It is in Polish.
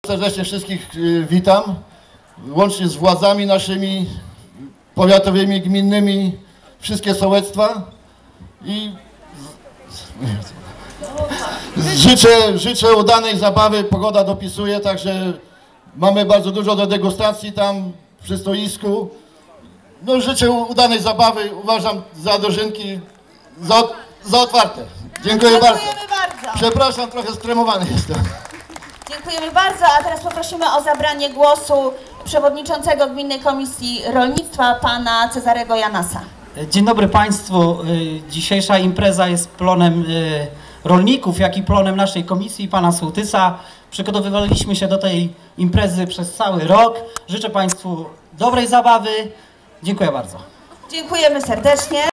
serdecznie wszystkich witam, łącznie z władzami naszymi powiatowymi, gminnymi, wszystkie sołectwa i życzę udanej zabawy, pogoda dopisuje, także mamy bardzo dużo do degustacji tam przy stoisku. No, życzę udanej zabawy, uważam za dożynki za otwarte. Dziękuję bardzo. Przepraszam, trochę stremowany jestem. Dziękujemy bardzo, a teraz poprosimy o zabranie głosu przewodniczącego Gminnej Komisji Rolnictwa, pana Cezarego Janasa. Dzień dobry Państwu. Dzisiejsza impreza jest plonem rolników, jak i plonem naszej komisji i pana sołtysa. Przygotowywaliśmy się do tej imprezy przez cały rok. Życzę Państwu dobrej zabawy. Dziękuję bardzo. Dziękujemy serdecznie.